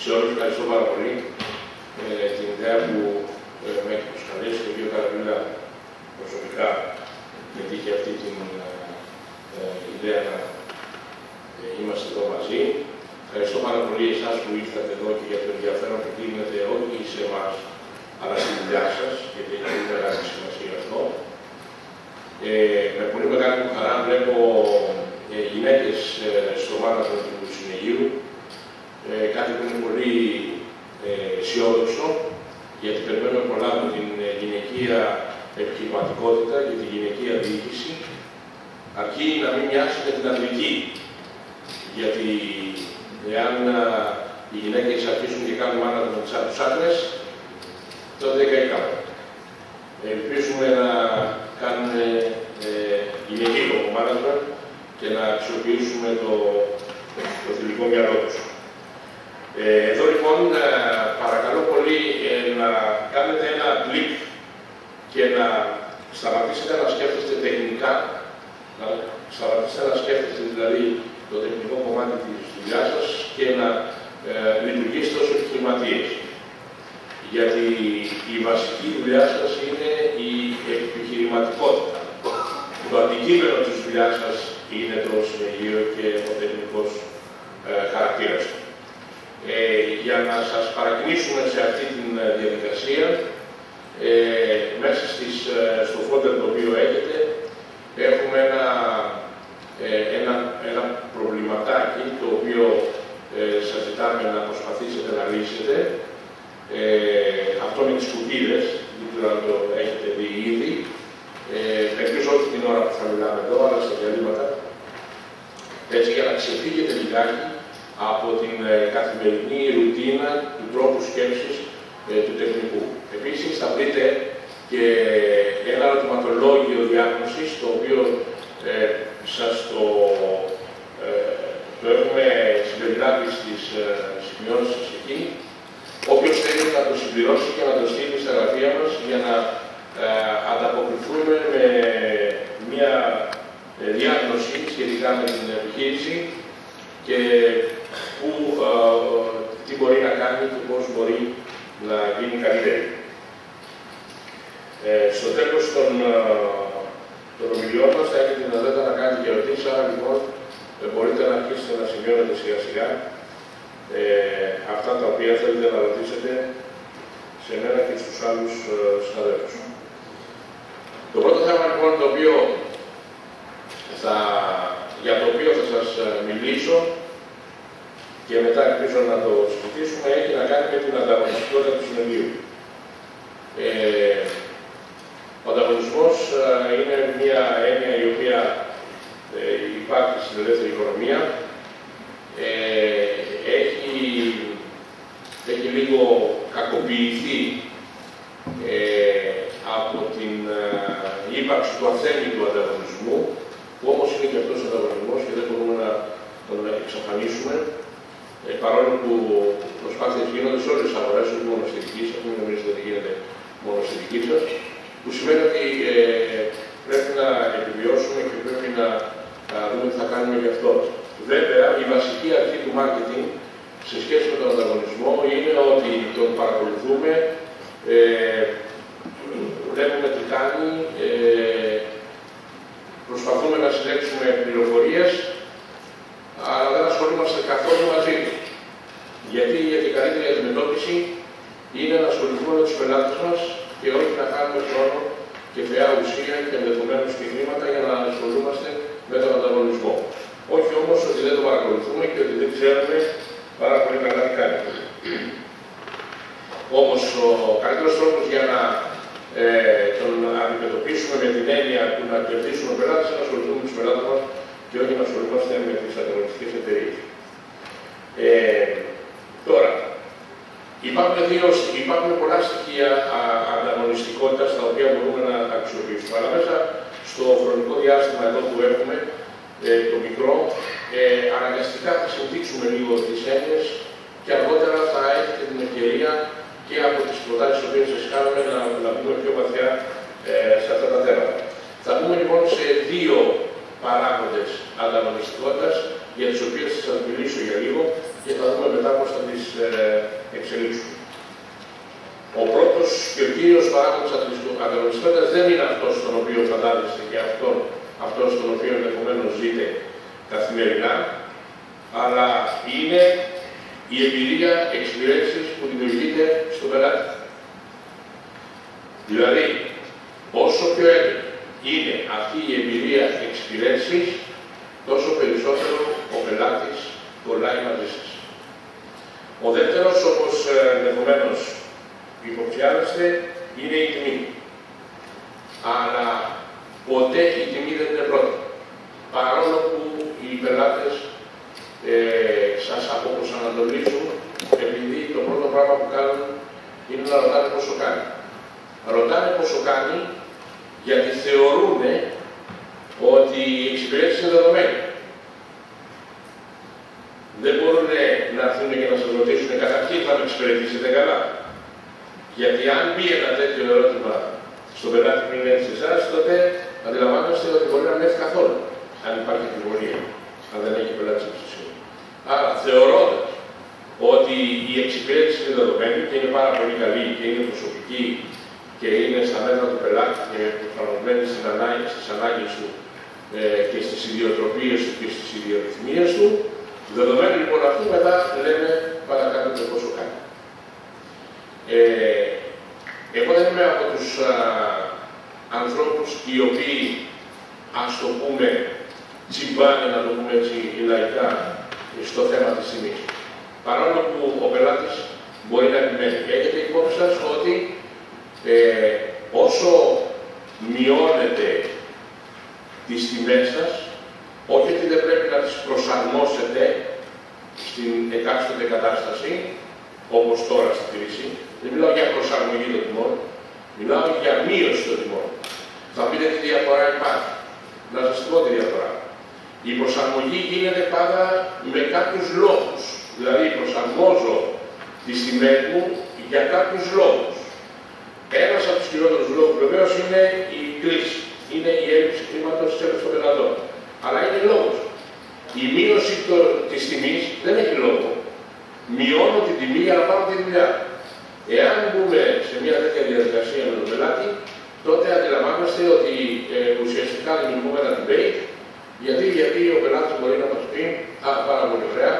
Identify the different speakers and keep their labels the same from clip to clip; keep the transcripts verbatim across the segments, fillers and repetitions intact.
Speaker 1: σε όλους ευχαριστώ πάρα πολύ ε, την ιδέα που ε, με έχει προσκαλέσει και ο κ. Καραβίλα προσωπικά με τύχει αυτή την ε, ε, ιδέα να ε, είμαστε εδώ μαζί. Ευχαριστώ πάρα πολύ εσάς που ήρθατε εδώ και για το ενδιαφέρον που δίνετε όχι σε εμάς, αλλά στη δουλειά σας, γιατί έχει πολύ μεγάλη σημασία αυτό. Ε, με πολύ μεγάλη μου χαρά βλέπω ε, γυναίκες ε, στο μάραθον του συνεγείου, ε, κάτι που είναι πολύ ε, αισιόδοξο, γιατί περιμένουμε πολλά από την ε, γυναικεία επιχειρηματικότητα και τη γυναικεία διοίκηση, αρκεί να μην μοιάσει με την ανδρική. Γιατί εάν α, οι γυναίκες αρχίσουν και κάνουν μάραθον με τους άντρες, τότε δεν καήκαμε. Ελπίζουμε να κάνουν ε, γυναικείο μάραθον και να αξιοποιήσουμε το, το θηλυκό μυαλό τους. Ε, εδώ λοιπόν ε, παρακαλώ πολύ ε, να κάνετε ένα κλικ και να σταματήσετε να σκέφτεστε τεχνικά, να σταματήσετε να σκέφτεστε δηλαδή το τεχνικό κομμάτι της δουλειάς σας και να ε, λειτουργήσετε ως επιχειρηματίες. Γιατί η βασική δουλειά σας είναι η επιχειρηματικότητα. Το αντικείμενο της δουλειάς σας είναι το συνεγείο και ο τεχνικός ε, χαρακτήρας του. Ε, για να σας παρακινήσουμε σε αυτή τη διαδικασία, ε, μέσα στις, στο folder το οποίο έχετε, έχουμε ένα, ε, ένα, ένα προβληματάκι το οποίο ε, σας ζητάμε να προσπαθήσετε να λύσετε. Ε, αυτό με τις κουτίδες, δεν ξέρω αν το έχετε δει ήδη. Ε, ελπίζω όχι την ώρα που θα μιλάμε εδώ, αλλά στα διαλύματα. Έτσι, για να ξεφύγετε λιγάκι από την ε, καθημερινή ρουτίνα του τρόπου σκέψης ε, του τεχνικού. Επίσης, θα βρείτε και ένα ερωτηματολόγιο διάγνωσης, το οποίο ε, σας το, ε, το έχουμε συμπεριλάβει στις ε, σημειώσεις σας εκεί. Όποιος θέλει να το συμπληρώσει και να το στείλει στα γραφεία μας για να ε, ανταποκριθούμε με μια ε, διάγνωση σχετικά με την επιχείρηση και που, ε, τι μπορεί να κάνει και πώς μπορεί να γίνει καλύτερη. Ε, στο τέλος των, των ομιλιών μας θα έχετε τη δυνατότητα να κάνετε και ερωτήσεις, άρα λοιπόν ε, μπορείτε να αρχίσετε να σημειώνετε σιγά σιγά Ε, αυτά τα οποία θέλετε να ρωτήσετε σε μένα και στους άλλους ε, συναδέλφους. Το πρώτο θέμα λοιπόν το οποίο θα, για το οποίο θα σας μιλήσω και μετά ελπίζω να το συζητήσουμε έχει να κάνει με την ανταγωνιστικότητα του συνεργείου. Ε, ο ανταγωνισμός ε, είναι μια έννοια η οποία ε, υπάρχει στην ελεύθερη οικονομία. Ε, έχει, έχει λίγο κακοποιηθεί ε, από την ε, ύπαρξη του αθέμητου ανταγωνισμού, που όμως είναι και αυτός ο ανταγωνισμός και δεν μπορούμε να τον εξαφανίσουμε, ε, παρόλο που προσπάθειες γίνονται σε όλες τις αγορές, όχι μόνο στη δική σας, μην νομίζετε ότι γίνεται μόνο στη δική σας, που σημαίνει ότι ε, πρέπει να επιβιώσουμε και πρέπει να, να δούμε τι θα κάνουμε γι' αυτό. Βέβαια, η βασική αρχή του marketing σε σχέση με τον ανταγωνισμό είναι ότι τον παρακολουθούμε, ε, βλέπουμε τι κάνει, ε, προσπαθούμε να συλλέξουμε πληροφορίες, αλλά δεν ασχολούμαστε καθόλου μαζί του. Γιατί, γιατί η καλύτερη αντιμετώπιση είναι να ασχοληθούμε με τους πελάτες μας και όχι να κάνουμε χρόνο και φαιά ουσία και ενδεχομένως και χρήματα για να ασχολούμαστε με τον ανταγωνισμό. Όχι όμως ότι δεν το παρακολουθούμε και ότι δεν ξέρουμε πάρα πολύ καλά τι κάνει. Όμως ο καλύτερος τρόπος για να ε, τον αντιμετωπίσουμε με την έννοια του να κερδίσουμε πελάτες είναι να ασχοληθούμε με τους πελάτες μας και όχι να ασχολούμαστε με τις ανταγωνιστικές εταιρείες. Ε, τώρα, υπάρχουν, δύο, υπάρχουν πολλά στοιχεία ανταγωνιστικότητας τα οποία μπορούμε να αξιοποιήσουμε. Αλλά μέσα στο χρονικό διάστημα εδώ που έχουμε, Ε, το μικρό, ε, αναγκαστικά θα συμπτύξουμε λίγο τις έννοιες και αργότερα θα έχετε την ευκαιρία και από τις προτάσεις που σας κάνουμε να, να μπούμε πιο βαθιά ε, σε αυτά τα θέματα. Θα μπούμε λοιπόν σε δύο παράγοντες ανταγωνιστικότητας για τις οποίες θα σας μιλήσω για λίγο και θα δούμε μετά πώς θα τις ε, εξελίξουμε. Ο πρώτος και ο κύριος παράγοντας ανταγωνιστικότητας δεν είναι αυτός στον οποίο φαντάζεστε και αυτόν, αυτός στον οποίο ενδεχομένως ζείτε καθημερινά, αλλά είναι η εμπειρία εξυπηρέτησης που δημιουργείται στον πελάτη. Δηλαδή, όσο πιο έντονη είναι αυτή η εμπειρία εξυπηρέτησης, τόσο περισσότερο ο πελάτης κολλάει μαζί σας. Ο δεύτερος, όπως ενδεχομένως υποψιάζεστε, είναι η τιμή. Αλλά ποτέ η τιμή δεν είναι πρώτη. Παρόλο που οι πελάτες ε, σας αποπροσανατολίζουν, επειδή το πρώτο πράγμα που κάνουν είναι να ρωτάνε πόσο κάνει. Ρωτάνε πόσο κάνει γιατί θεωρούν ότι η εξυπηρέτηση είναι δεδομένη. Δεν μπορούν να έρθουν και να σας ρωτήσουν καταρχήν θα με εξυπηρετήσετε καλά. Γιατί αν μπει ένα τέτοιο ερώτημα στον πελάτη που είναι σε εσάς, τότε αντιλαμβάνεστε ότι μπορεί να μην έρθει καθόλου. Αν υπάρχει αμφιβολία, αν δεν έχει πελάτη εμπιστοσύνη. Άρα, θεωρώντας ότι η εξυπηρέτηση είναι δεδομένη και είναι πάρα πολύ καλή και είναι προσωπική και είναι στα μέτρα του πελάτη και προσαρμοσμένη στις ανάγκες του ε, και στις ιδιοτροπίες του και στις ιδιορυθμίες του, δεδομένου λοιπόν αυτού, μετά λέμε παρακάτω το πόσο κάνει. Ε, εγώ δεν είμαι από τους α, ανθρώπους οι οποίοι, ας το πούμε, τσιμπάνε, να το πούμε έτσι λαϊκά, στο θέμα της τιμής. Παρόλο που ο πελάτης μπορεί να επιμένει. Έχετε υπόψη σας ότι ε, όσο μειώνετε τις τιμές σας, όχι ότι δεν πρέπει να τις προσαρμόσετε στην εκάστοτε κατάσταση, όπως τώρα στη κρίση, δεν μιλάω για προσαρμογή των τιμών, μιλάω για μείωση των τιμών. Θα πείτε τι διαφορά υπάρχει. Να σας πω τη διαφορά. Η προσαρμογή γίνεται πάντα με κάποιους λόγους. Δηλαδή προσαρμόζω τις τιμές μου για κάποιους λόγους. Ένας από τους κυριότερους λόγους βεβαίως είναι η κρίση. Είναι η έλλειψη χρήματος των πελατών. Αλλά είναι λόγος. Η μείωση το, της τιμής δεν έχει λόγο. Μειώνω την τιμή για να πάρω τη δουλειά. Εάν μπούμε σε μια τέτοια διαδικασία με τον πελάτη, τότε αντιλαμβάνεστε ότι ε, ουσιαστικά δημιουργούμε ένα debate, γιατί, γιατί ο πελάτης μπορεί να μας πει, α, πάρα πολύ ωραία,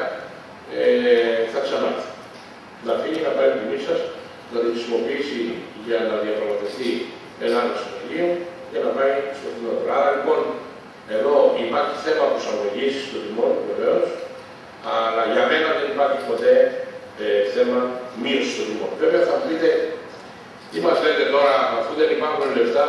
Speaker 1: ε, θα ξανάρθει. Να φύγει, να πάρει την τιμή σας, να τη χρησιμοποιήσει για να διαπραγματευτεί ένα άλλο συνεργείο και να πάει στο φθηνότερο. Άρα λοιπόν, εδώ υπάρχει θέμα προσαρμογής των τιμών, βεβαίως, αλλά για μένα δεν υπάρχει ποτέ ε, θέμα μείωση των τιμών. Βέβαια θα μου πείτε, τι μας λέτε τώρα, αφού δεν υπάρχουν λεφτά,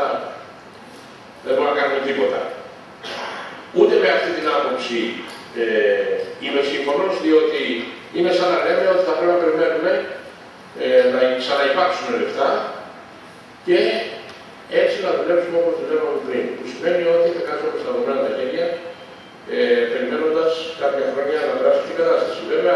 Speaker 1: δεν μπορούμε να κάνουμε τίποτα. Ούτε με αυτή την άποψη ε, είμαι σύμφωνος, διότι είναι σαν να λέμε ότι θα πρέπει να περιμένουμε ε, να ξαναυπάρξουν λεφτά και έτσι να δουλέψουμε όπως δουλεύαμε πριν. Που σημαίνει ότι θα κάτσουμε στα δομένα τα χέρια, ε, περιμένοντας κάποια χρόνια να περάσει την κατάσταση. Βέβαια,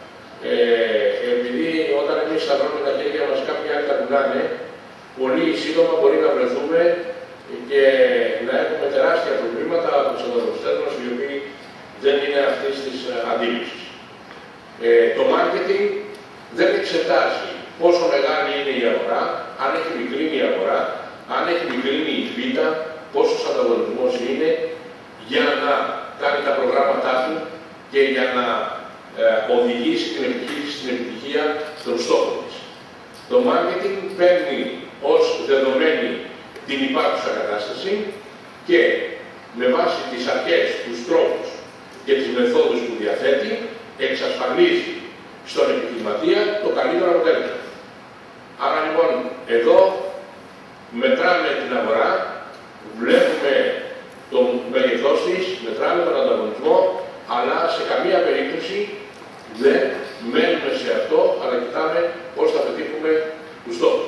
Speaker 1: ε, επειδή όταν εμείς σταυρώνουμε τα χέρια μας κάποια άλλα πουλάνε, πολύ σύντομα μπορεί να βρεθούμε και να έχουμε τεράστια προβλήματα από τους ανταγωνιστές μας, οι οποίοι δεν είναι αυτής της αντίληψης. Ε, το marketing δεν εξετάζει πόσο μεγάλη είναι η αγορά, αν έχει μικρύνει η αγορά, αν έχει μικρύνει η βήτα, πόσος ανταγωνισμός είναι, για να κάνει τα προγράμματά του και για να ε, οδηγήσει την επιχείρηση στην επιτυχία των στόχων της. Το marketing παίρνει ως δεδομένη την υπάρχουσα κατάσταση και με βάση τις αρχές, τους τρόπους και τις μεθόδους που διαθέτει, εξασφαλίζει στον επιχειρηματία το καλύτερο αποτέλεσμα. Άρα λοιπόν, εδώ μετράμε την αγορά, βλέπουμε το μέγεθός της, μετράμε τον ανταγωνισμό, αλλά σε καμία περίπτωση δεν μένουμε σε αυτό, αλλά κοιτάμε πώς θα πετύχουμε τους στόχους.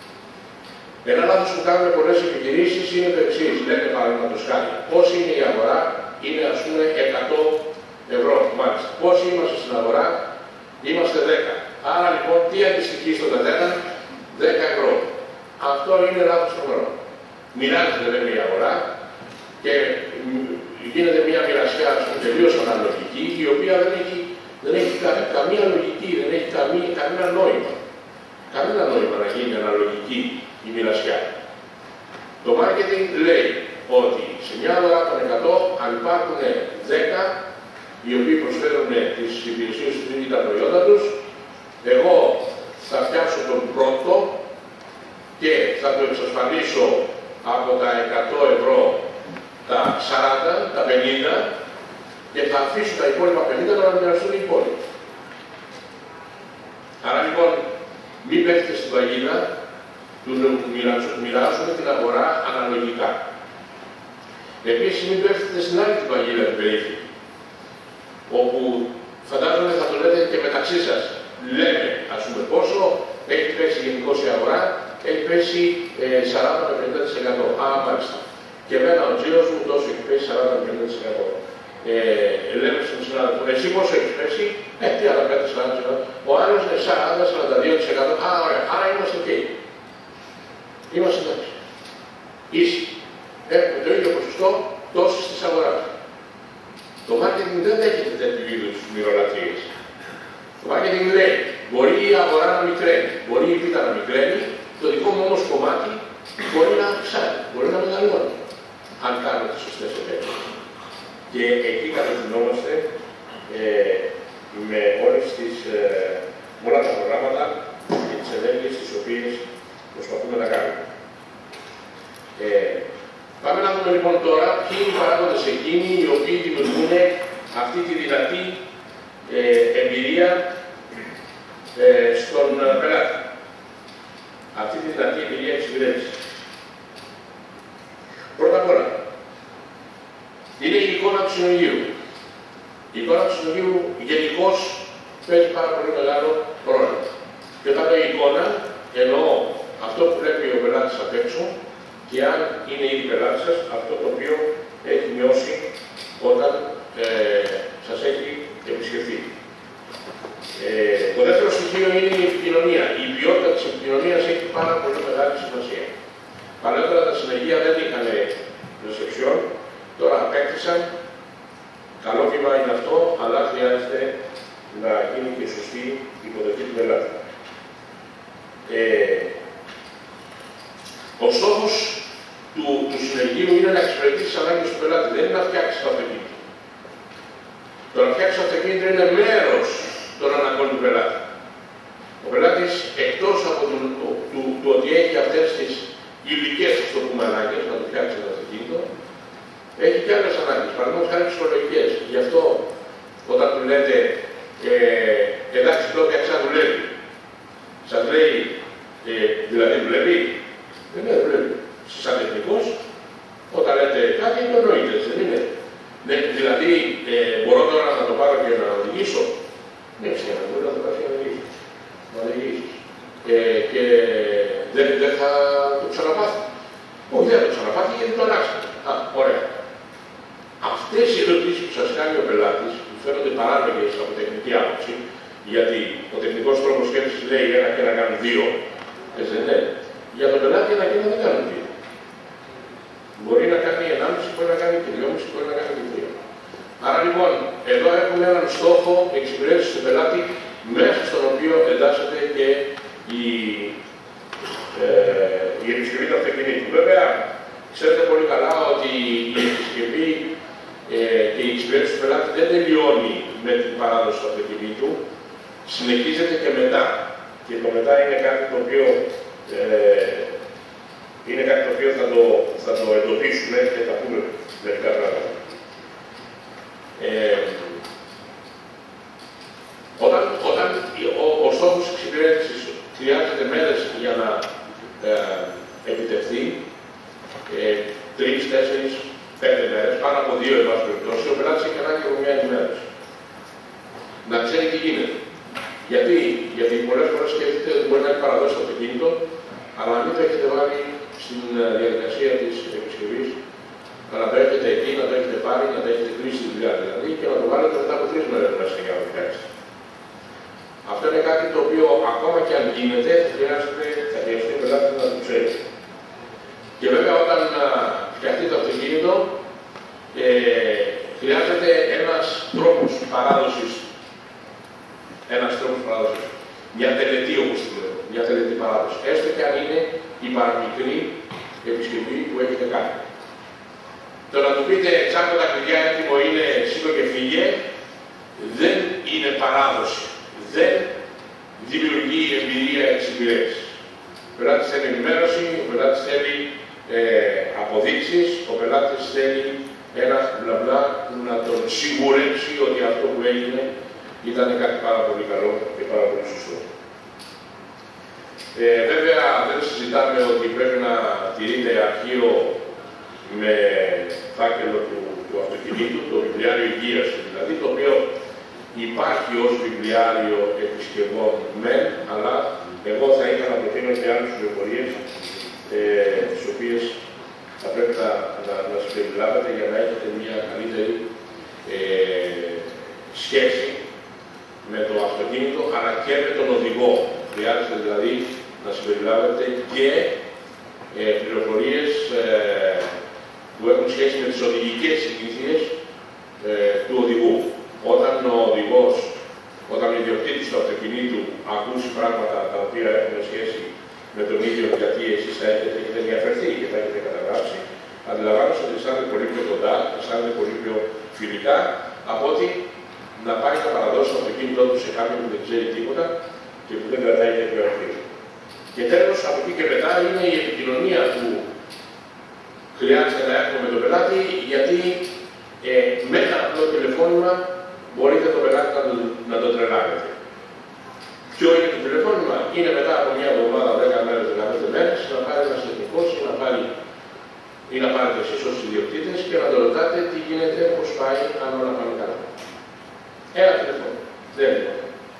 Speaker 1: Ένα λάθος που κάνουμε πολλές επιχειρήσεις είναι το εξής. Λένε παραδείγματος χάρη, πόση είναι η αγορά, είναι ας πούμε εκατό ευρώ. Μάλιστα. Πόσοι είμαστε στην αγορά, είμαστε δέκα. Άρα λοιπόν τι αντιστοιχεί στον καθένα, δέκα ευρώ. Αυτό είναι λάθος αγορά. Μοιράζεται βέβαια η αγορά και γίνεται μια μοιρασιά τελείως αναλογική, η οποία δεν έχει Δεν έχει κα, καμία λογική, δεν έχει καμία, κανένα νόημα. Κανένα νόημα να γίνει αναλογική η μοιρασιά. Το marketing λέει ότι σε μια αγορά των εκατό, αν υπάρχουν δέκα οι οποίοι προσφέρουν τις υπηρεσίες του ή τα προϊόντα τους, εγώ θα φτιάξω τον πρώτο και θα το εξασφαλίσω από τα εκατό ευρώ τα σαράντα, τα πενήντα και θα αφήσω τα υπόλοιπα πενήντα να μοιραστούν οι υπόλοιποι. Άρα λοιπόν, μην πέφτετε στην παγίδα του μοιράζουμε την αγορά αναλογικά. Επίσης, μην πέφτετε στην άλλη την παγίδα την περίφημη, όπου φαντάζομαι θα το λέτε και μεταξύ σας. Λέμε, ας πούμε, πόσο έχει πέσει γενικώς η αγορά, έχει πέσει ε, σαράντα με πενήντα τοις εκατό. Α, μάλιστα. Και εμένα ο τζίρος μου τόσο έχει πέσει σαράντα με πενήντα τοις εκατό. Ε, λέμε στον συνάδελφο, εσύ πόσο έχει πέσει, ε, τι άλλα πέντε σαράντα τοις εκατό. Ο άλλος είναι σαράντα με σαράντα δύο τοις εκατό. Α, ωραία, άρα είμαστε ok. Είμαστε εντάξει. Ίσοι. Έχουμε το ίδιο ποσοστό τόσης της αγοράς. Το marketing δεν δέχεται τέτοιου είδους μοιρολατρίες. Το marketing λέει, μπορεί η αγορά να μικραίνει, μπορεί η πίτα να μικραίνει, το δικό μου όμως κομμάτι μπορεί να αυξάνει, μπορεί να μεγαλώνει, αν κάνουμε τις σωστές επένδυσεις. Και εκεί κατευθυνόμαστε ε, με όλες τις, ε, όλα τα προγράμματα και τις ενέργειες τις οποίες προσπαθούμε να κάνουμε. Ε, πάμε να δούμε λοιπόν τώρα ποιοι είναι οι παράγοντες εκείνοι οι οποίοι δημιουργούν αυτή τη δυνατή ε, εμπειρία ε, στον πελάτη. Αυτή τη δυνατή εμπειρία εξυπηρέτησης. Πρώτα απ' όλα, είναι η εικόνα του συνεργείου. Η εικόνα του συνεργείου γενικώς παίζει πάρα πολύ μεγάλο ρόλο. Και όταν λέω εικόνα, εννοώ αυτό που βλέπει ο πελάτης απ' έξω και αν είναι ήδη πελάτης σας, αυτό το οποίο έχει νιώσει όταν ε, σας έχει επισκεφθεί. Ε, το δεύτερο στοιχείο είναι η επικοινωνία. Η ποιότητα της επικοινωνίας έχει πάρα πολύ μεγάλη σημασία. Παλαιότερα τα συνεργεία δεν είχαν ρεσεψιόν, τώρα απέκτησαν. Καλό βήμα είναι αυτό, αλλά χρειάζεται να γίνει και σωστή υποδοχή του πελάτη. Ε, ο στόχος του, του συνεργείου είναι να εξυπηρετήσει τις ανάγκες του πελάτη, δεν είναι να φτιάξει το αυτοκίνητο. Το να φτιάξει το αυτοκίνητο είναι μέρος των αναγκών του πελάτη. Ο πελάτης, εκτός από το, το, το, το ότι έχει αυτές τις υλικές, ας το πούμε, ανάγκες, να το φτιάξει το αυτοκίνητο, έχει και άλλες ανάγκες, παραδείγματος χάρη ψυχολογικές. Γι' αυτό, όταν του λέτε, ε, εντάξει, το φτιάξα, δουλεύει. Σας λέει, ε, δηλαδή δουλεύει. Δεν είναι, δουλεύει. Σαν τεχνικός, όταν λέτε κάτι, το εννοείται, δεν είναι. Ναι, δηλαδή, ε, μπορώ τώρα να το πάρω και να οδηγήσω. Ναι, φυσικά, μπορεί να το πάρει να οδηγήσει. Να οδηγήσει. Ε, και δεν, δεν θα το ξαναπάθει. Όχι, δεν θα το ξαναπάθει γιατί το αλλάξατε. Α, ωραία. Αυτές οι ερωτήσεις που σας κάνει ο πελάτης, που φαίνονται παράλογες από τεχνική άποψη, γιατί ο τεχνικός τρόπος σκέψης λέει ένα και ένα κάνουν δύο, έτσι δεν είναι. Για τον πελάτη ένα και ένα δεν κάνουν δύο. Μπορεί να κάνει ενάμιση, μπορεί να κάνει και δυόμιση, μπορεί να κάνει και τρία. Άρα λοιπόν, εδώ έχουμε έναν στόχο εξυπηρέτησης του πελάτη, μέσα στον οποίο εντάσσεται και η, ε, η επισκευή του αυτοκινήτου. Βέβαια, ξέρετε πολύ καλά ότι η επισκευή ε, και η εξυπηρέτηση του πελάτη δεν τελειώνει με την παράδοση του αυτοκινήτου, συνεχίζεται και μετά. Και το μετά είναι κάτι το οποίο ε, είναι κάτι το οποίο θα το, θα το εντοπίσουμε και θα πούμε μερικά πράγματα. Ε, όταν όταν ο, ο στόχος της εξυπηρέτησης χρειάζεται μέρες για να ε, επιτευχθεί, ε, τρεις, τέσσερις, πέντε μέρες, πάνω από δύο εν πάση περιπτώσει, ο πελάτης έχει ανάγκη από μια ενημέρωση. Να ξέρει τι γίνεται. Γιατί, γιατί πολλές φορές σκέφτεται ότι μπορεί να έχει παραδώσει το αυτοκίνητο, αλλά να μην το έχετε βάλει στην διαδικασία της επισκευής, να το έχετε εκεί, να το έχετε πάρει, να το έχετε κλείσει τη δουλειά δηλαδή και να το βάλετε μετά από τρεις μέρες μέσα για να το φτιάξετε. Αυτό είναι κάτι το οποίο ακόμα και αν γίνεται θα χρειάζεται, θα χρειαστεί ο πελάτης να το ξέρει. Και βέβαια όταν φτιαχτεί το αυτοκίνητο, ε, χρειάζεται ένας τρόπος παράδοσης έχετε κάνει. Το να του πείτε τσάκο τα κλειδιά έτοιμο είναι σήκω και φύγε, δεν είναι παράδοση. Δεν δημιουργεί εμπειρία εξυπηρέτησης. Ο πελάτης θέλει ενημέρωση, ο πελάτης θέλει ε, αποδείξεις, ο πελάτης θέλει ένα μπλα μπλα να τον σιγουρέψει ότι αυτό που έγινε ήταν κάτι πάρα πολύ καλό και πάρα πολύ σωστό. Ε, βέβαια δεν συζητάμε ότι πρέπει να τηρείται αρχείο με φάκελο του, του αυτοκινήτου, το βιβλιάριο υγείας δηλαδή, το οποίο υπάρχει ως βιβλιάριο επισκευών μεν, αλλά εγώ θα ήθελα να προτείνω και άλλες πληροφορίες ε, τις οποίες θα πρέπει να, να, να συμπεριλάβετε για να έχετε μια καλύτερη ε, σχέση με το αυτοκίνητο, αλλά και με τον οδηγό. Χρειάζεται δηλαδή να συμπεριλάβετε και ε, πληροφορίες ε, που έχουν σχέση με τις οδηγικές συνήθειες ε, του οδηγού. Όταν ο οδηγός, όταν ο ιδιοκτήτης του αυτοκινήτου ακούσει πράγματα τα οποία έχουν σχέση με τον ίδιο, γιατί εσείς θα έχετε, έχετε ενδιαφερθεί και θα έχετε καταγράψει, αντιλαμβάνεστε ότι αισθάνεται πολύ πιο κοντά, αισθάνεται πολύ πιο φιλικά, από ότι να πάει να παραδώσει το αυτοκίνητό του σε κάποιον που δεν ξέρει τίποτα και που δεν κρατάει τέτοιο αρχείο. Και τέλος, από εκεί και μετά είναι η επικοινωνία που χρειάζεται να έχουμε με τον πελάτη, γιατί ε, με ένα απλό τηλεφώνημα μπορείτε τον πελάτη να το, να το τρελάνετε. Ποιο είναι το τηλεφώνημα? Είναι μετά από μια εβδομάδα, δέκα μέρες, δεκαπέντε μέρες, να πάρει ένας τεχνικός ή να πάρει ή να πάρετε εσείς ως ιδιοκτήτες και να το ρωτάτε τι γίνεται, πώς πάει, αν όλα πάνε καλά. Ένα τηλεφώνημα. Δεν είναι.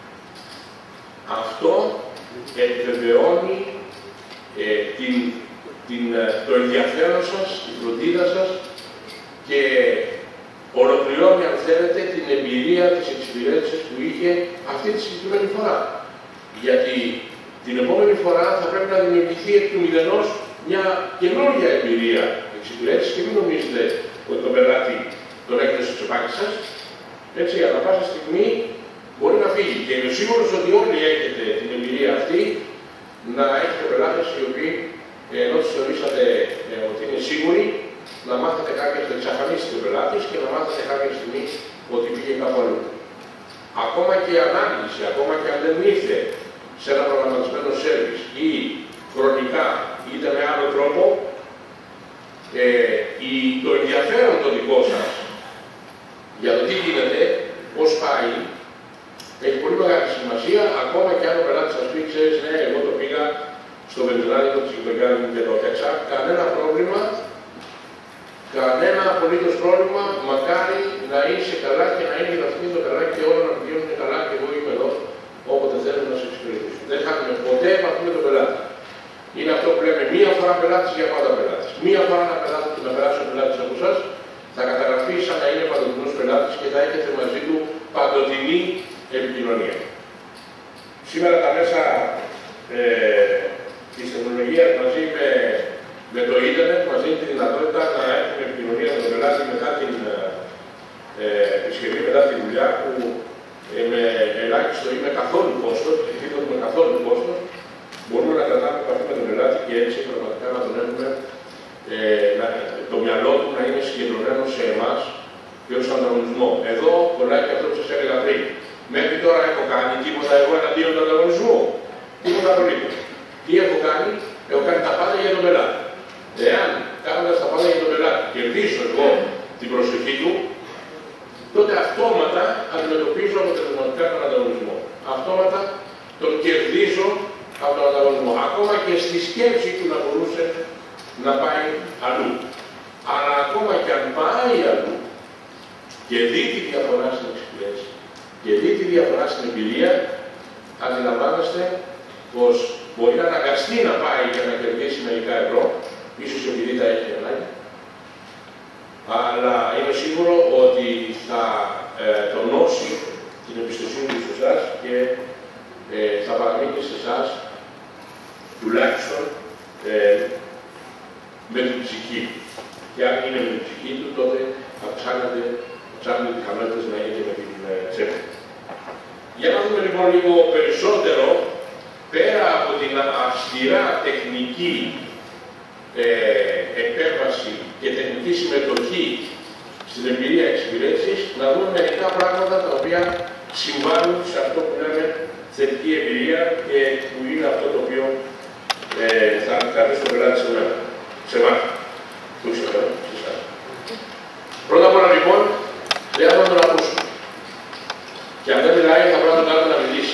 Speaker 1: Αυτό επιβεβαιώνει ε, την, την, το ενδιαφέρον σας, τη φροντίδα σας και ολοκληρώνει, αν θέλετε, την εμπειρία της εξυπηρέτησης που είχε αυτή τη συγκεκριμένη φορά. Γιατί την επόμενη φορά θα πρέπει να δημιουργηθεί εκ του μηδενός μια καινούργια εμπειρία εξυπηρέτησης και μην νομίζετε ότι τον πελάτη τον έχετε στο τσεπάκι σας. Έτσι, ανά πάσα στιγμή μπορεί να φύγει. Και είμαι σίγουρος ότι όλοι έχετε την εμπειρία αυτή να έχετε πελάτες οι οποίοι ενώ τους θεωρήσατε ε, ότι είναι σίγουροι, να μάθετε κάποια στιγμή, εξαφανίσετε τον πελάτης και να μάθετε κάποια στιγμή ότι πήγε κάπου αλλού. Ακόμα και η ανάλυση, ακόμα και αν δεν ήρθε σε ένα προγραμματισμένο σέρβις ή χρονικά είτε με άλλο τρόπο, ε, η, το ενδιαφέρον το δικό σας για το τι γίνεται, πώς πάει, έχει πολύ μεγάλη σημασία, ακόμα και αν ο πελάτης σας πει, ξέρεις, ναι, εγώ το πήγα στο βενζινάδικο της οικογένειας μου και το έπαιξα, κανένα πρόβλημα, κανένα απολύτως πρόβλημα, μακάρι να είσαι καλά και να είναι αυτή το καλά και όλα να πηγαίνουν καλά και εγώ είμαι εδώ, όποτε θέλουμε να σε εξυπηρετήσουμε. Δεν χάνουμε ποτέ επαφή με τον πελάτη. Είναι αυτό που λέμε μία φορά πελάτης για πάντα πελάτης. Μία φορά να, πελάτη, να περάσει ο πελάτης από εσάς, θα καταγραφεί σαν να είναι παντοτινός πελάτης και θα έχετε μαζί του παντοτινή επικοινωνία. Σήμερα τα μέσα ε, της τεχνολογίας μαζί με, με το ίντερνετ μας δίνει τη δυνατότητα να έχουμε επικοινωνία με τον πελάτη μετά την ε, επισκευή, μετά τη δουλειά που ε, με ελάχιστο ή με καθόλου κόστος, και με καθόλου κόστος, μπορούμε να κρατάμε επαφή με τον πελάτη και έτσι πραγματικά να τον έχουμε ε, να, το μυαλό του να είναι συγκεντρωμένο σε εμάς και ως ανταγωνισμό. Εδώ κολλάει και αυτό που σας έλεγα πριν. Μέχρι τώρα έχω κάνει τίποτα εγώ εναντίον του ανταγωνισμού. Τίποτα απολύτως. Τι έχω κάνει? Έχω κάνει τα πάντα για τον πελάτη. Εάν κάνοντας τα πάντα για τον πελάτη κερδίσω εγώ την προσοχή του, τότε αυτόματα αντιμετωπίζω αποτελεσματικά τον ανταγωνισμό. Αυτόματα τον κερδίζω από τον ανταγωνισμό. Ακόμα και στη σκέψη του να μπορούσε να πάει αλλού. Αλλά ακόμα και αν πάει αλλού και δει τη διαφορά στην εξυπηρέτηση και δει τη διαφορά στην εμπειρία, αντιλαμβάνεστε πως μπορεί να αναγκαστεί να πάει για να κερδίσει μερικά ευρώ, ίσως επειδή τα έχει ανάγκη, αλλά είναι σίγουρο ότι θα ε, τονώσει την εμπιστοσύνη του σε εσάς και ε, θα παραμείνει σε εσάς τουλάχιστον ε, με την ψυχή. Και αν είναι με την ψυχή του, τότε αυξάνεται τις πιθανότητες να είναι και με την ε, τσέπη. Για να δούμε λοιπόν λίγο περισσότερο, πέρα από την αυστηρά τεχνική ε, επέμβαση και τεχνική συμμετοχή στην εμπειρία εξυπηρέτησης, να δούμε μερικά πράγματα τα οποία συμβάλλουν σε αυτό που λέμε θετική εμπειρία και που είναι αυτό το οποίο ε, θα κάνει στον πελάτη σε μένα. Σε εμάς. Πού είσαι εδώ, σε εσάς. Πρώτα απ' όλα λοιπόν, χρειάζεται να τον ακούσουμε. Και αν δεν μιλάει, θα πρέπει να τον κάνουμε να μιλήσει.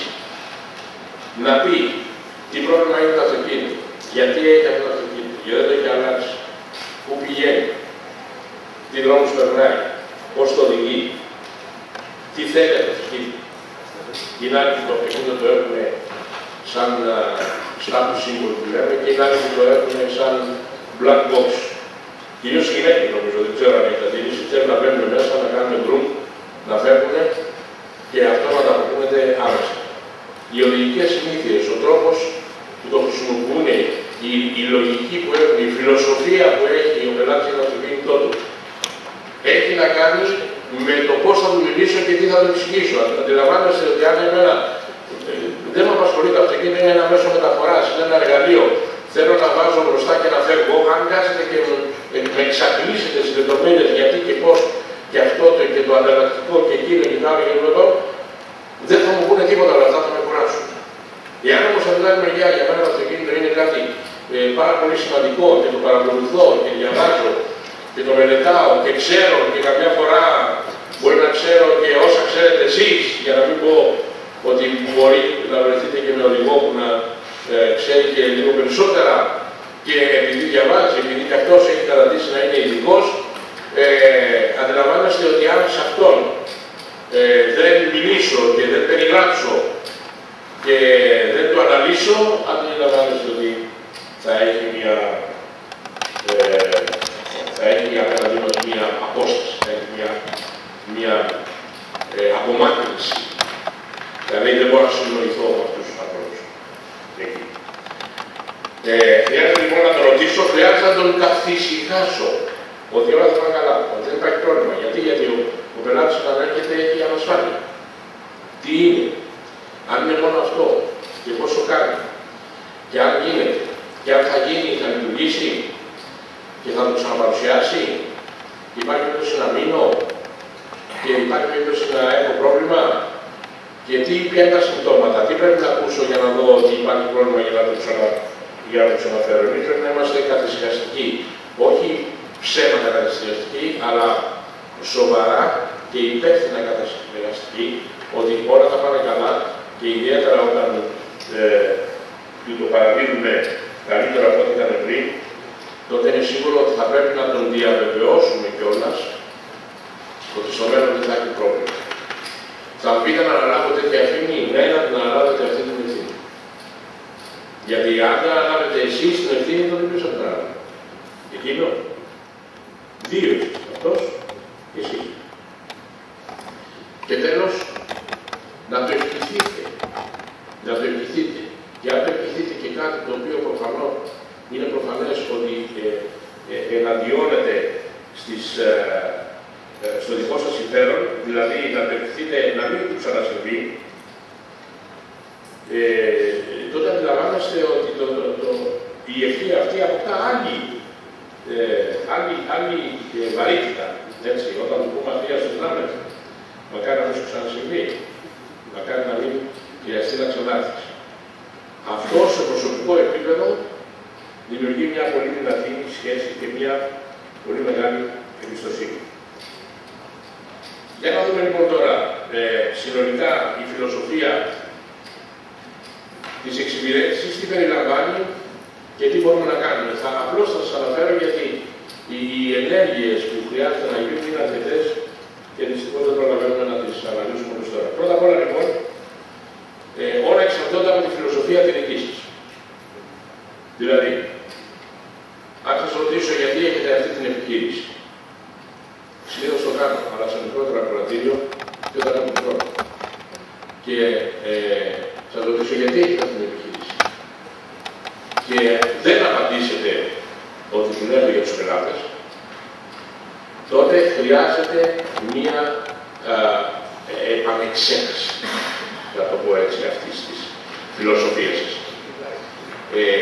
Speaker 1: Να πει τι πρόβλημα είναι το αυτοκίνητο, γιατί έχει αυτό το αυτοκίνητο, γιατί δεν το έχει αλλάξει, πού πηγαίνει, τι δρόμους περνάει, πώς το οδηγεί, τι θέλει το αυτοκίνητο. Είναι άλλοι που το αυτοκίνητο το έχουν σαν status symbol που λέμε και είναι άλλοι που το έχουν σαν black box. Κυρίως γυναίκες νομίζω, δεν ξέρω αν έχετε αντίληψη, θέλουν να μπαίνουν μέσα, να κάνουν group, να φεύγουν και αυτό να ανταποκρίνεται άμεσα. Οι οδηγικές συνήθειες, ο τρόπος που το χρησιμοποιούν, η, η λογική που έχουν, η φιλοσοφία που έχει ο πελάτης για το αυτοκίνητό του, έχει να κάνει με το πώς θα του μιλήσω και τι θα του εξηγήσω. Αντιλαμβάνεστε ότι αν εμένα δεν με απασχολεί το αυτοκίνητο, είναι ένα μέσο μεταφοράς, είναι ένα εργαλείο. Θέλω να βάζω μπροστά και να φεύγω. Αν κάθετε και με εξαντλήσετε στις λεπτομέρειες γιατί και πώς και αυτό το, και το ανταλλακτικό και εκείνο και το άλλο και το άλλο, δεν θα μου πούνε τίποτα, αλλά αυτά θα με κουράσουν. Εάν όμως από την άλλη μεριά για μένα το αυτοκίνητο είναι κάτι ε, πάρα πολύ σημαντικό και το παρακολουθώ και διαβάζω και το μελετάω και ξέρω και καμιά φορά μπορεί να ξέρω και όσα ξέρετε εσείς, για να μην πω ότι μπορεί να βρεθείτε και με οδηγό που να ε, ξέρει και λίγο περισσότερα και επειδή διαβάζει, επειδή και αυτός έχει καταντήσει να είναι ειδικός, ε, αντιλαμβάνεστε ότι αν σε αυτόν ε, δεν μιλήσω και δεν περιγράψω και δεν το αναλύσω, αντιλαμβάνεστε ότι θα έχει μια, ε, θα έχει απέναντι μας μια απόσταση, θα έχει μια, μια ε, απομάκρυνση. Δηλαδή δεν μπορώ να συνοηθώ με αυτούς τους ανθρώπους. Ε, χρειάζεται λοιπόν να τον ρωτήσω, χρειάζεται να τον καθησυχάσω ότι όλα θα πάνε καλά, ότι δεν υπάρχει πρόβλημα. Γιατί, γιατί ο, ο πελάτης όταν έρχεται έχει ανασφάλεια. Τι είναι, αν είναι μόνο αυτό και πόσο κάνει, και αν γίνεται, και αν θα γίνει, θα λειτουργήσει και θα το ξαναπαρουσιάσει, υπάρχει περίπτωση να μείνω και υπάρχει περίπτωση να έχω πρόβλημα. Και τι, ποια είναι τα συμπτώματα, τι πρέπει να ακούσω για να δω ότι υπάρχει πρόβλημα για να το, ξανα, για να το ξαναφέρω. Εμείς πρέπει να είμαστε καθησυχαστικοί. Όχι ψέματα καθησυχαστικοί, αλλά σοβαρά και υπεύθυνα καθησυχαστικοί, ότι όλα θα πάνε καλά και ιδιαίτερα όταν ε, το παραδείγουμε καλύτερα από ό,τι ήταν πριν, τότε είναι σίγουρο ότι θα πρέπει να τον διαβεβαιώσουμε κιόλας ότι στο μέλλον δεν θα έχει πρόβλημα. Θα πείτε να αναλάβω τέτοια ευθύνη, ναι, να την αναλάβετε αυτή την ευθύνη. Γιατί αν δεν αναλάβετε εσείς την ευθύνη, τότε ποιος θα την αναλάβει. Εκείνο. Δύο. Αυτός και εσείς. Και τέλος, να το ευχηθείτε. Να το ευχηθείτε. Και αν το ευχηθείτε και κάτι το οποίο προφανώς είναι προφανές ότι ε, ε, εναντιώνεται στις, ε, στο δικό σας συμφέρον, δηλαδή να απευθυνθείτε να μην του ξανασυμβεί, ε, τότε αντιλαμβάνεστε ότι το, το, το, η ευθύνη αυτή αποκτά άλλη, ε, άλλη, άλλη ε, βαρύτητα. Έτσι, όταν του πούμε αυτοί στους δράμες, μακάρι να μην σου ξανασυμβεί, μακάρι να μην χρειαστεί να ξανάρθεις. Αυτό σε προσωπικό επίπεδο δημιουργεί μια πολύ δυνατή σχέση και μια πολύ μεγάλη εμπιστοσύνη. Για να δούμε λοιπόν τώρα ε, συνολικά η φιλοσοφία της εξυπηρέτησης, τι περιλαμβάνει και τι μπορούμε να κάνουμε. Θα απλώς θα σας αναφέρω γιατί οι, οι ενέργειες που χρειάζεται να γίνουν είναι αρκετές και δυστυχώς δεν προλαβαίνουμε να τις αναλύσουμε όπως τώρα. Πρώτα απ' όλα λοιπόν, ε, όλα εξαρτώνται από τη φιλοσοφία τη δική σας. Δηλαδή, αν σας ρωτήσω γιατί έχετε αυτή την επιχείρηση, συνήθως το κάνω, αλλά σε μικρότερο ακροατήριο και όταν έχω χρόνο. Και ε, σας ρωτήσω γιατί έχετε αυτή την επιχείρηση. Και δεν απαντήσετε ότι δουλεύω για τους πελάτες, τότε χρειάζεται μία επανεξέταση, να το πω έτσι, αυτής της φιλοσοφίας σας. Ε,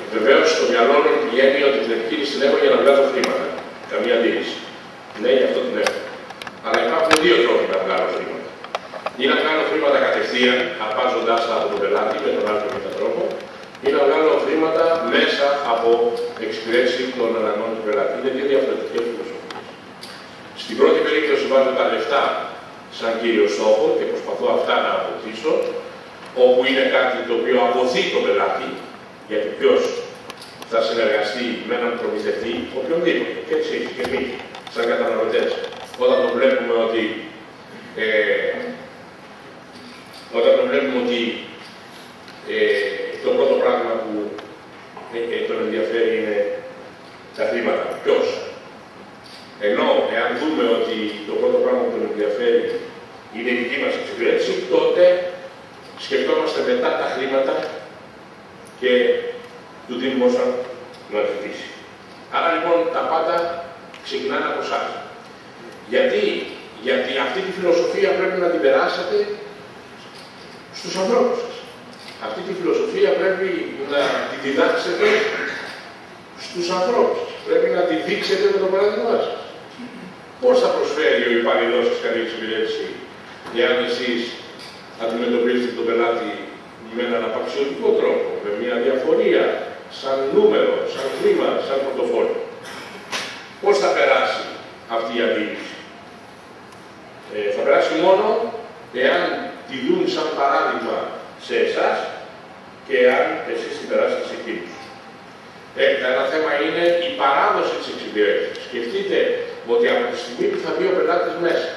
Speaker 1: Βεβαίως, στο μυαλό μου πηγαίνει ότι την επιχείρηση την έχω για να βγάλω χρήματα. Καμία αντίρρηση. Ναι, γι' αυτό την έχω. Αλλά υπάρχουν δύο τρόποι να βγάλω χρήματα. Ή να βγάλω χρήματα κατευθείαν, αρπάζοντάς τα από τον πελάτη με τον άλλο και τρόπο, ή να βγάλω χρήματα μέσα από εξυπηρέτηση των αναγκών του πελάτη. Είναι δύο διαφορετικές φιλοσοφίες. Στην πρώτη περίπτωση βάζω τα λεφτά σαν κύριο στόχο και προσπαθώ αυτά να αποκτήσω, όπου είναι κάτι το οποίο αποθεί τον πελάτη, γιατί ποιος θα συνεργαστεί με έναν προμηθευτή, οποιονδήποτε, και εσείς και εμείς, σαν καταναλωτές, όταν το βλέπουμε ότι ε, όταν το βλέπουμε ότι ε, το πρώτο πράγμα που ε, ε, τον ενδιαφέρει είναι τα χρήματα. Ποιος? Ενώ, εάν δούμε ότι το πρώτο πράγμα που τον ενδιαφέρει είναι η δική μας εξυπηρέτηση, τότε σκεφτόμαστε μετά τα χρήματα και του δίνουμε όσα να ζητήσει. Άρα λοιπόν τα πάντα ξεκινάνε από εσάς. Γιατί? Γιατί αυτή τη φιλοσοφία πρέπει να την περάσετε στους ανθρώπους σας. Αυτή τη φιλοσοφία πρέπει να τη διδάξετε στους ανθρώπους σας. Πρέπει να τη δείξετε με το παράδειγμά σας. Πώς θα προσφέρει ο υπαλληλός σας καλή εξυπηρέτηση, εάν εσείς αντιμετωπίζετε τον πελάτη με έναν απαξιωτικό τρόπο, με μια διαφορία, σαν νούμερο, σαν χρήμα, σαν πορτοφόλιο. Πώς θα περάσει αυτή η αντίληψη? Ε, θα περάσει μόνο εάν τη δουν σαν παράδειγμα σε εσάς και εάν εσείς την περάσετε σε εκείνους. Έπειτα ένα θέμα είναι η παράδοση της εξυπηρέτησης. Σκεφτείτε ότι από τη στιγμή που θα βγει ο πελάτης μέσα,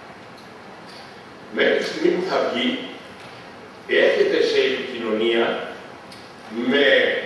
Speaker 1: μέχρι τη στιγμή που θα βγει, έρχεται σε επικοινωνία με,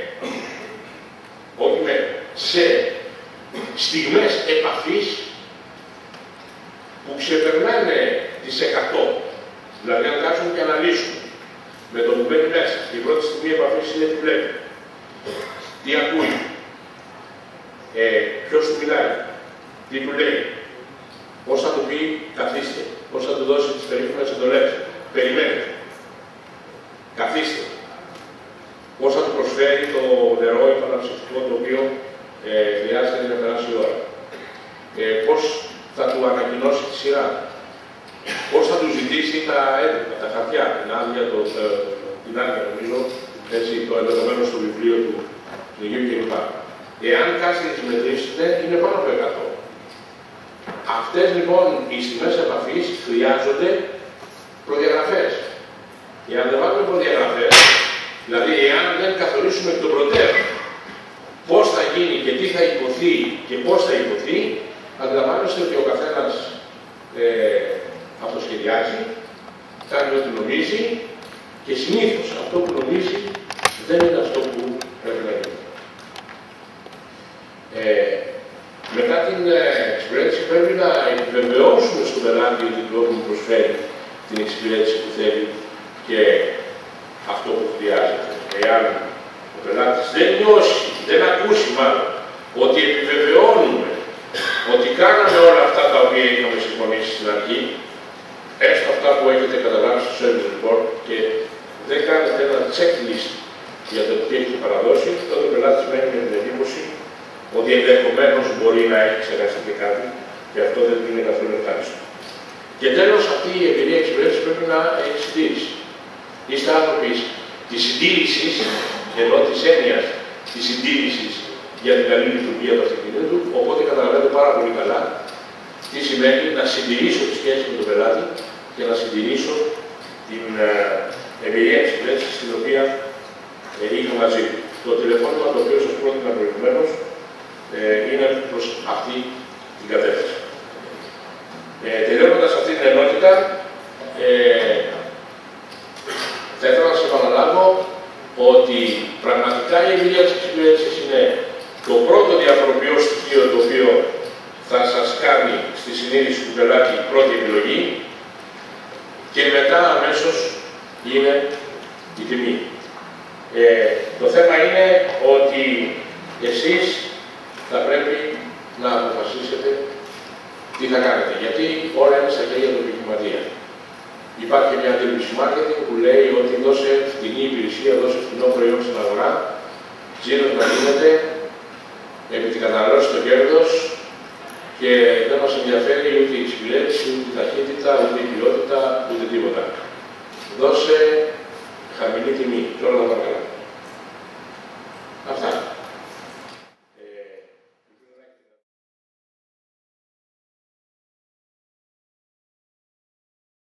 Speaker 1: όχι με, σε στιγμές επαφής που ξεπερνάνε τις εκατό. Δηλαδή, αν κάτσουν και αναλύσουν με το που μπαίνει μέσα, η πρώτη στιγμή επαφής είναι τι βλέπει, τι ακούει, ε, ποιος του μιλάει, τι του λέει, πώς θα του πει καθίστε, πώς θα του δώσει τις περίφημες εντολές, περιμένετε, καθίστε, πώς θα του προσφέρει το νερό ή το αναψυκτικό το οποίο ε, χρειάζεται να περάσει η ώρα, ε, πώς θα του ανακοινώσει τη σειρά, πώς θα του ζητήσει τα έντυπα, τα χαρτιά, την άδεια, το, το, την άδεια νομίζω, έτσι, το ενδεδομένο στο βιβλίο του Αγίου κλπ. Εάν κάτσετε τις μετρήσετε, είναι πάνω από εκατό. Αυτές λοιπόν οι στιγμές επαφής χρειάζονται προδιαγραφές. Εάν δεν βάλουμε προδιαγραφές, δηλαδή εάν δεν καθορίσουμε εκ των προτέρων πώς θα γίνει και τι θα υποθεί και πώς θα υποθεί, αντιλαμβάνεστε ότι ο καθένας ε, αυτοσχεδιάζει, κάνει ό,τι νομίζει και συνήθως αυτό που νομίζει δεν είναι αυτό που πρέπει να γίνει. Ε, μετά την εξυπηρέτηση πρέπει να επιβεβαιώσουμε στον πελάτη ότι του έχουμε προσφέρει την εξυπηρέτηση που θέλει και αυτό που χρειάζεται. Εάν ο πελάτης δεν νιώσει, δεν ακούσει μάλλον, ότι επιβεβαιώνουμε ότι κάναμε όλα αυτά τα οποία είχαμε συμφωνήσει στην αρχή, έστω αυτά που έχετε καταλάβει στο service report και δεν κάνετε ένα checklist για το τι έχετε παραδώσει, τότε ο πελάτης μένει με την εντύπωση ότι ενδεχομένως μπορεί να έχει ξεχαστεί και κάτι και αυτό δεν είναι καθόλου ευχάριστο. Και τέλος, αυτή η εμπειρία εξυπηρέτηση πρέπει να έχει συντήρηση. Είστε άνθρωποι της συντήρησης, ενώ της έννοιας της συντήρησης για την καλή λειτουργία του αυτοκινήτου, οπότε καταλαβαίνετε πάρα πολύ καλά τι σημαίνει να συντηρήσω τη σχέση με τον πελάτη και να συντηρήσω την ε, εμπειρία εξυπηρέτησης την οποία ε, είχα μαζί του. Το τηλεφώνημα το οποίο σας πρότεινα προηγουμένως ε, είναι προς αυτή την κατεύθυνση. Ε, τελειώνοντας αυτή την ενότητα, ε, θα ήθελα να σας επαναλάβω ότι πραγματικά η εμπειρία της εξυπηρέτησης είναι το πρώτο διαφοροποιό στοιχείο το οποίο θα σας κάνει στη συνείδηση του πελάτη πρώτη επιλογή και μετά αμέσως είναι η τιμή. Ε, το θέμα είναι ότι εσείς θα πρέπει να αποφασίσετε τι θα κάνετε, γιατί όλα είναι στα χέρια του επιχειρηματία. Υπάρχει μια αντίληψη marketing που λέει ότι δώσε φτηνή υπηρεσία, δώσε φτηνό προϊόν στην αγορά τζίρος να γίνεται, επειδή καταναλώσει το κέρδος και δεν μας ενδιαφέρει ούτε η εξυπηρέτηση, ούτε η ταχύτητα, ούτε η ποιότητα, ούτε τίποτα. Δώσε χαμηλή τιμή και όλα θα πάνε καλά.